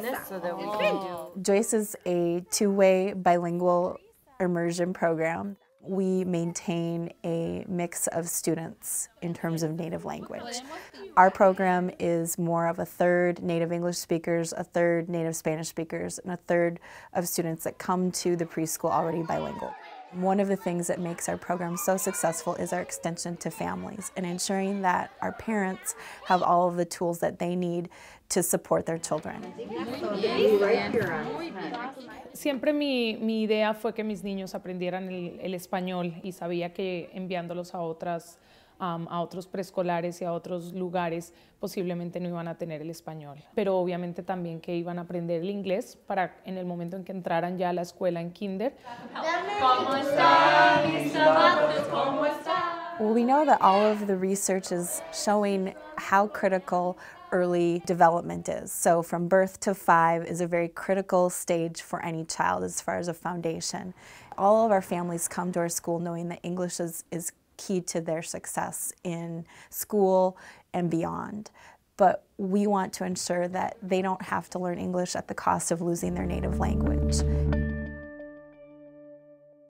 this so that we can do. Joyce is a two-way bilingual immersion program. We maintain a mix of students in terms of native language. Our program is more of a third native English speakers, a third native Spanish speakers, and a third of students that come to the preschool already bilingual. One of the things that makes our program so successful is our extension to families and ensuring that our parents have all of the tools that they need to support their children. Siempre mi idea fue que mis niños aprendieran el español y sabía que enviándolos a otros preescolares y a otros lugares posiblemente no iban a tener el español. Pero obviamente también que iban a aprender el inglés para en el momento en que entraran ya a la escuela en kinder. ¿Cómo están mis zapatos? ¿Cómo están? Well, we know that all of the research is showing how critical early development is. So from birth to 5 is a very critical stage for any child as far as a foundation. All of our families come to our school knowing that English is key to their success in school and beyond. But we want to ensure that they don't have to learn English at the cost of losing their native language.